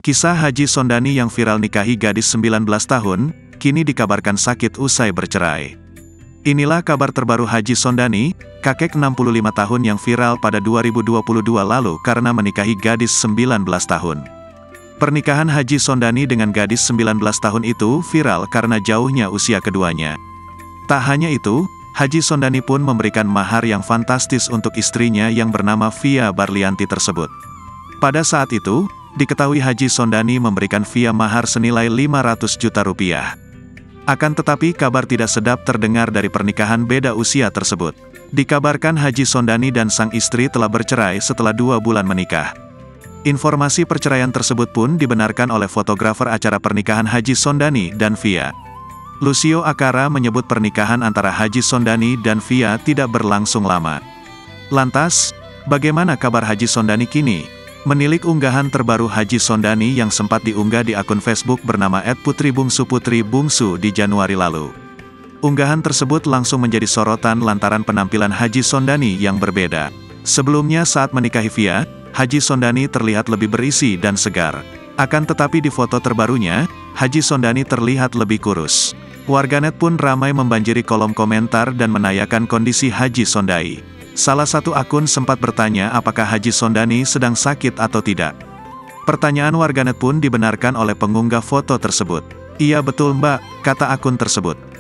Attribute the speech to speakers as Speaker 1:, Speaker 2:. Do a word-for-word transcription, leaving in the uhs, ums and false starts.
Speaker 1: Kisah Haji Sondani yang viral nikahi gadis sembilan belas tahun, kini dikabarkan sakit usai bercerai. Inilah kabar terbaru Haji Sondani, kakek enam puluh lima tahun yang viral pada dua ribu dua puluh dua lalu karena menikahi gadis sembilan belas tahun. Pernikahan Haji Sondani dengan gadis sembilan belas tahun itu viral karena jauhnya usia keduanya. Tak hanya itu, Haji Sondani pun memberikan mahar yang fantastis untuk istrinya yang bernama Via Barlianti tersebut. Pada saat itu, diketahui Haji Sondani memberikan Via mahar senilai lima ratus juta rupiah. Akan tetapi kabar tidak sedap terdengar dari pernikahan beda usia tersebut. Dikabarkan Haji Sondani dan sang istri telah bercerai setelah dua bulan menikah. Informasi perceraian tersebut pun dibenarkan oleh fotografer acara pernikahan Haji Sondani dan Via. Lucio Akara menyebut pernikahan antara Haji Sondani dan Via tidak berlangsung lama. Lantas, bagaimana kabar Haji Sondani kini? Menilik unggahan terbaru Haji Sondani yang sempat diunggah di akun Facebook bernama et putri bungsu putri bungsu di Januari lalu. Unggahan tersebut langsung menjadi sorotan lantaran penampilan Haji Sondani yang berbeda. Sebelumnya saat menikahi Via, Haji Sondani terlihat lebih berisi dan segar. Akan tetapi di foto terbarunya, Haji Sondani terlihat lebih kurus. Warganet pun ramai membanjiri kolom komentar dan menanyakan kondisi Haji Sondani. Salah satu akun sempat bertanya apakah Haji Sondani sedang sakit atau tidak. Pertanyaan warganet pun dibenarkan oleh pengunggah foto tersebut. "Iya betul mbak," kata akun tersebut.